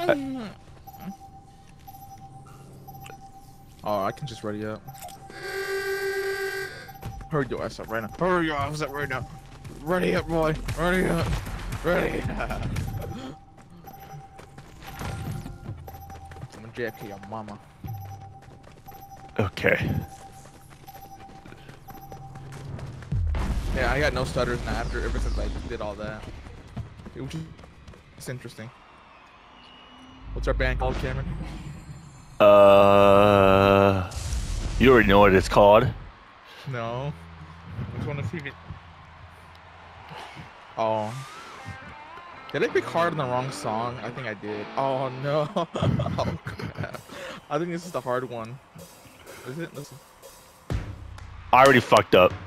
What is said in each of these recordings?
Oh, I can just ready up. Hurry your ass up right now. Hurry your ass up right now. Ready up, boy. Ready up. Ready up. I'm a JFK, your mama. Okay. Yeah, I got no stutters now ever since I did all that. It's interesting. What's our band called, Cameron? You already know what it's called. No. I just want to see it. Oh. Did I pick hard on the wrong song? I think I did. Oh no. Oh crap. I think this is the hard one. Is it? Listen. I already fucked up.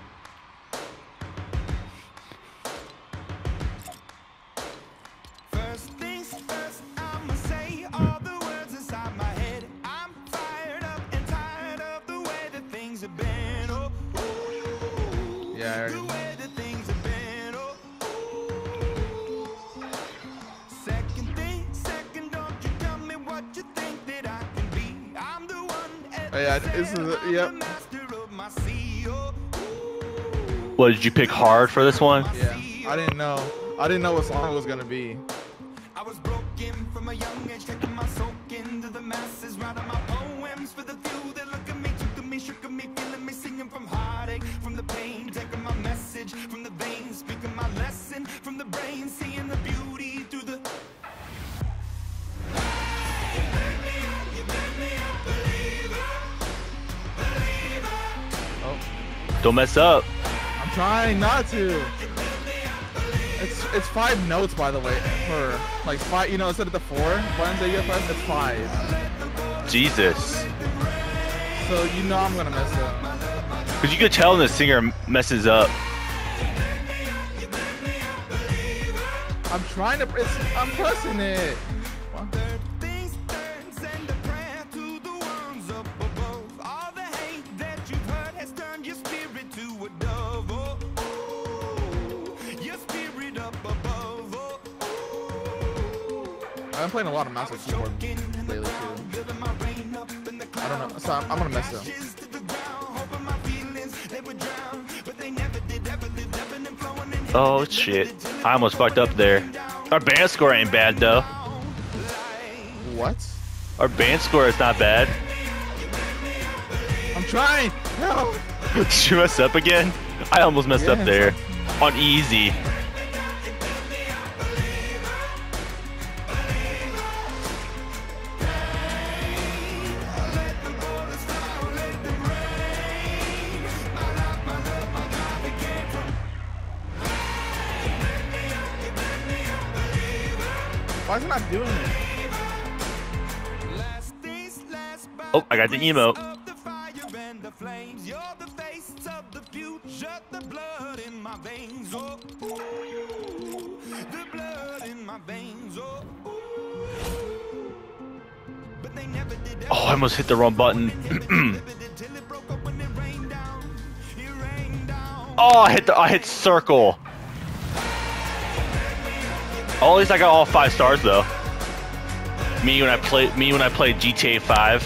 Yeah, I already... Oh yeah, this is it. Yep. What, did you pick hard for this one? Yeah, I didn't know. I didn't know what song it was gonna be. I was broken from a young age, taking my soak into the masses, writing my poems for the few that look at me, took at me, shook at me, feeling me, singing from heartache, from the pain, taking my message from the veins, speaking my lesson from the brain, seeing the beauty through the... Oh. Don't mess up. I'm trying not to. It's 5 notes, by the way, for like 5. You know, instead of the 4 buttons that you press, it's 5. Jesus. So you know I'm gonna mess up. Cause you could tell when the singer messes up. I'm trying to. I'm pressing it. What? I've been playing a lot of mouse and keyboard lately too. I don't know, so I'm gonna mess up. Oh shit. I almost fucked up there. Our band score ain't bad though. What? Our band score is not bad. I'm trying! No! Did you mess up again? I almost messed up there. On easy. Why is it not doing it? Oh, I got the emote. Oh, I almost hit the wrong button. Oh, I hit circle. Oh, at least I got all 5 stars though. Me when I played GTA 5.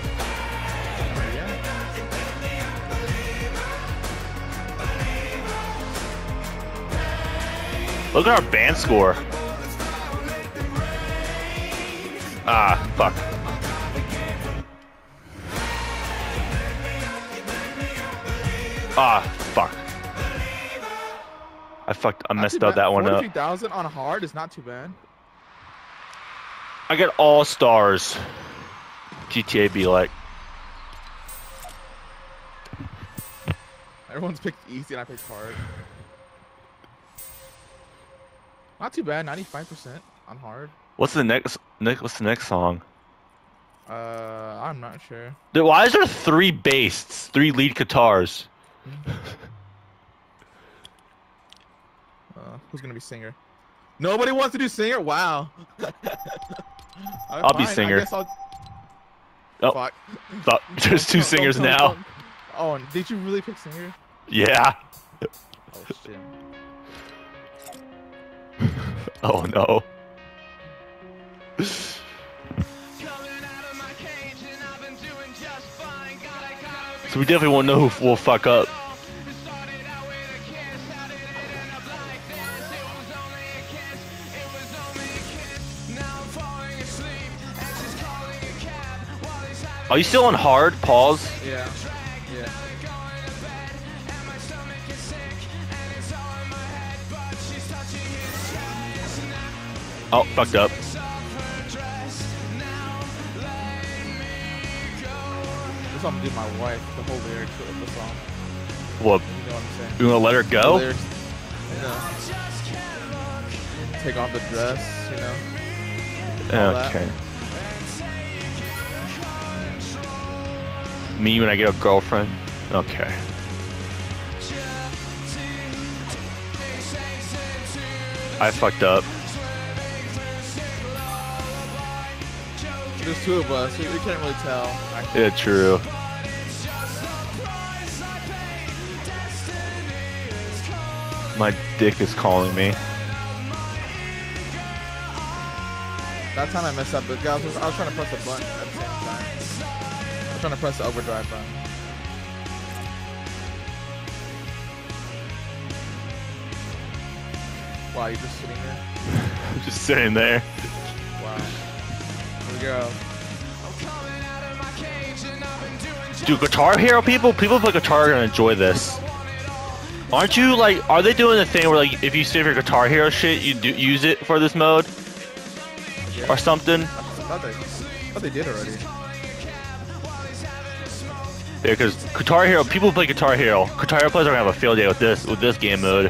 Look at our band score. Ah, fuck. Ah, fuck. I messed up that one up. 43,000 on hard is not too bad. I got all stars. GTA be like. Everyone's picked easy and I picked hard. Not too bad, 95% on hard. What's the next song? I'm not sure. Dude, why is there 3 bass, 3 lead guitars? Who's gonna be singer? Nobody wants to do singer? Wow. I'll be singer. I guess I'll... Oh, fuck. There's 2 singers now. Oh, did you really pick singer? Yeah. Oh shit. Oh no. So we definitely won't know who will fuck up. Are you still on hard? Pause. Yeah. Yeah. Oh, fucked up. This I'm gonna do my wife, the whole lyrics of the song. What? You know what I'm saying? You wanna let her The go? lyrics, you know, take off the dress, you know. all that. Okay. Me when I get a girlfriend? Okay. I fucked up. There's two of us, we can't really tell. Actually. Yeah, true. My dick is calling me. That time I messed up, but I was trying to press the button at the same time. I was trying to press the overdrive button. Wow, you're just sitting there? I'm just sitting there. Wow. Here we go. Dude, Guitar Hero people who play guitar are gonna enjoy this. Aren't you like? Are they doing the thing where like if you save your Guitar Hero shit, you do use it for this mode Yeah. or something? I thought they did already. Yeah, because Guitar Hero people who play Guitar Hero players are gonna have a field day with this game mode.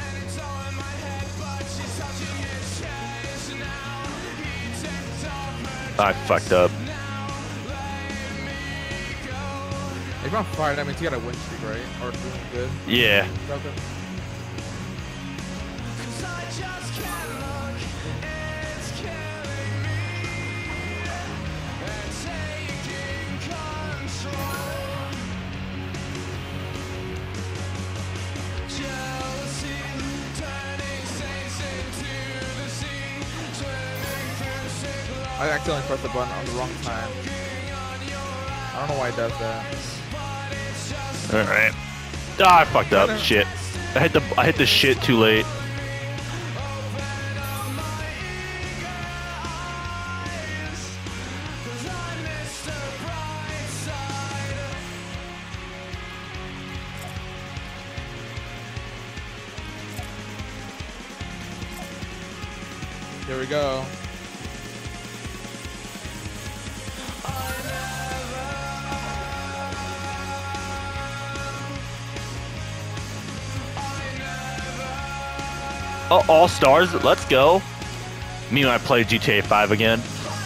I fucked up. If you're on fire, that means you got a win streak, right? Or doing good. Yeah. Something. I accidentally pressed the button on the wrong time. I don't know why it does that. Alright. Ah, I fucked up. Shit. I hit the shit too late. Here we go. Oh, all stars. Let's go. Me when I play GTA 5 again.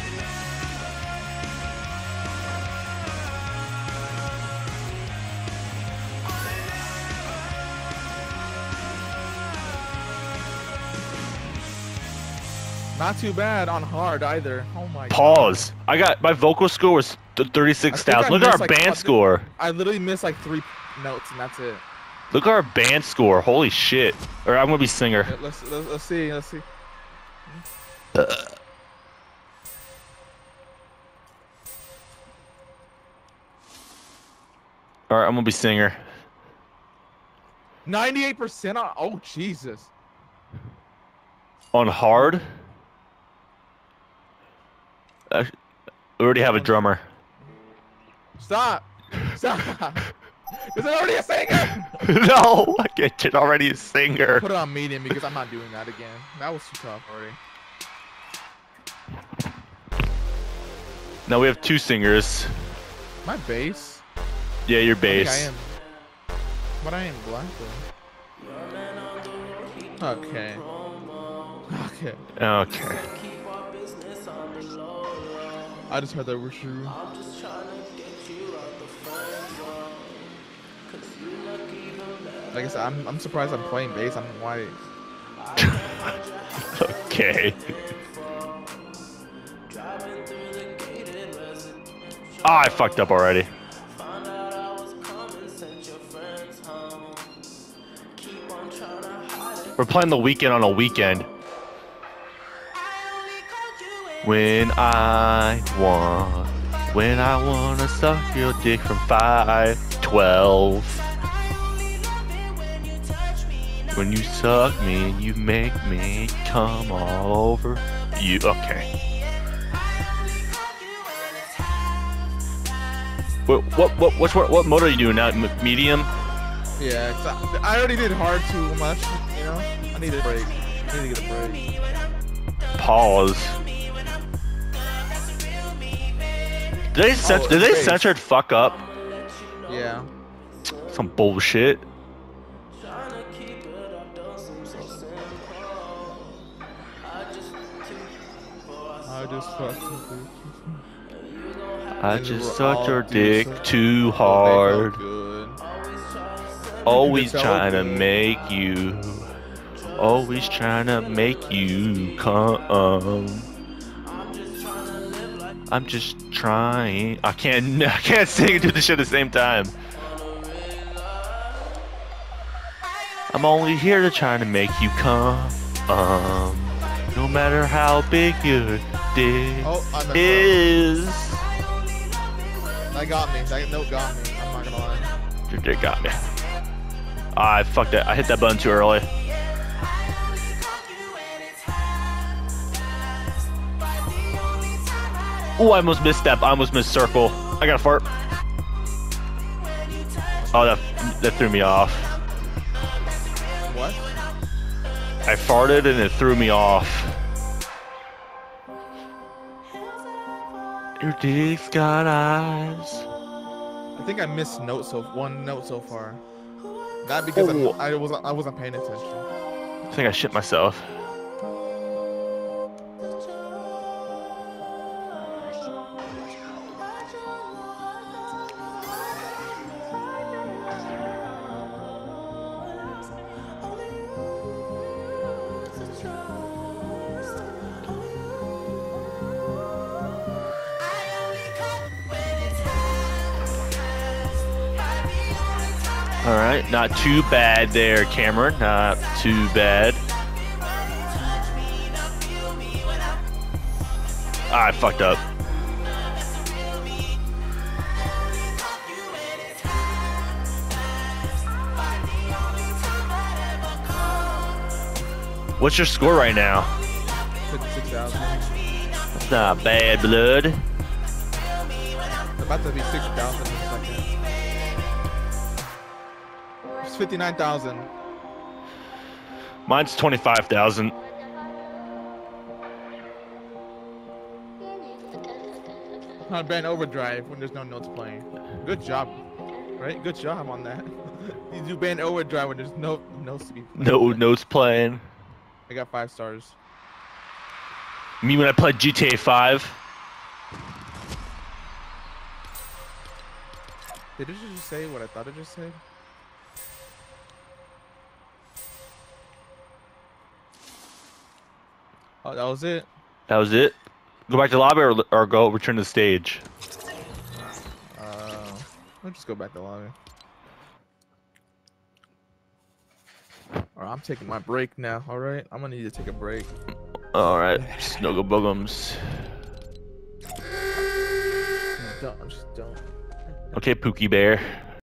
Not too bad on hard either. Oh my god. Pause. I got my vocal score was 36,000. Look at our band score. I literally missed like 3 notes and that's it. Look at our band score. Holy shit. Or I'm gonna be singer. Yeah, let's see. Let's see. All right, I'm gonna be singer. 98% on. Oh Jesus. On hard. I already have a drummer. Stop. Stop. Is it already a singer? No, I get it. Already a singer. Put it on medium because I'm not doing that again. That was too tough already. Now we have 2 singers. My bass. Yeah, your I bass. think I am. But I am black though. Okay. Okay. Okay. I just heard that we're true. Like I said, I'm surprised I'm playing bass. I'm white. Okay. Ah, I fucked up already. We're playing the weekend on a weekend. When I wanna suck your dick from 5'12". When you suck me, you make me come all over you. Okay. What mode are you doing now? Medium? Yeah, 'cause I already did hard too much, you know? I need a break. I need to get a break. Pause. Did they censored fuck up? Yeah. Some bullshit. I just sucked your dick too hard. Always trying to make you. Always trying to make you come. I'm just trying. I can't sing and do this shit at the same time. I'm only here to try to make you come. No matter how big your dick is. That got me. That note got me. I'm not gonna lie. Your dick got me. I fucked it. I hit that button too early. Oh, I almost missed step. I almost missed circle. I got a fart. Oh, that threw me off. What? I farted and it threw me off. Your dick's got eyes. I think I missed one note so far. Not because I wasn't paying attention. I think I shit myself. Alright, not too bad there, Cameron. Not too bad. I fucked up. What's your score right now? 56,000. That's not bad, blood. It's about to be 6,000 in a second. It's 59,000. Mine's 25,000. On band overdrive when there's no notes playing. Good job, right? Good job on that. You do band overdrive when there's no speed. No notes playing. I got 5 stars. Me when I played GTA 5. Did it just say what I thought it just said? Oh, that was it? That was it. Go back to the lobby or go return to the stage. I'll just go back to the lobby. Alright, I'm taking my break now, alright? I'm gonna need to take a break. Alright, snuggle bugums. Just don't. Okay, Pookie Bear.